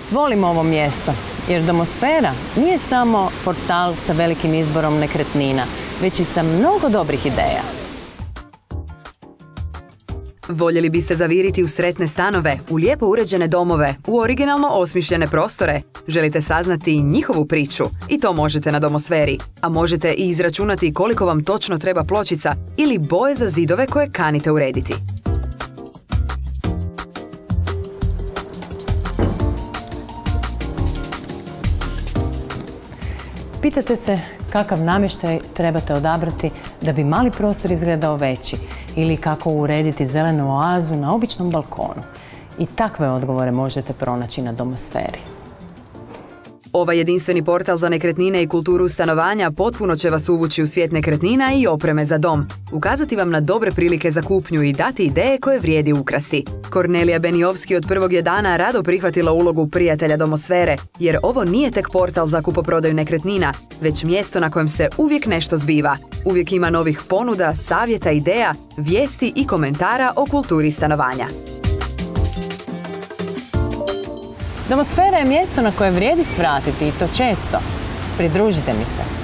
Volim ovo mjesto, jer Domosfera nije samo portal sa velikim izborom nekretnina, već i sa mnogo dobrih ideja. Voljeli biste zaviriti u sretne stanove, u lijepo uređene domove, u originalno osmišljene prostore? Želite saznati njihovu priču? I to možete na Domosferi. A možete i izračunati koliko vam točno treba pločica ili boje za zidove koje kanite urediti. Pitate se kakav namještaj trebate odabrati da bi mali prostor izgledao veći ili kako urediti zelenu oazu na običnom balkonu. I takve odgovore možete pronaći na Domosferi. Ovaj jedinstveni portal za nekretnine i kulturu stanovanja potpuno će vas uvući u svijet nekretnina i opreme za dom, ukazati vam na dobre prilike za kupnju i dati ideje koje vrijedi ukrasti. Kornelija Benijovski od prvog je dana rado prihvatila ulogu prijatelja Domosfere, jer ovo nije tek portal za kupoprodaju nekretnina, već mjesto na kojem se uvijek nešto zbiva. Uvijek ima novih ponuda, savjeta, ideja, vijesti i komentara o kulturi stanovanja. Domosfera je mjesto na koje vrijedi svratiti i to često. Pridružite mi se.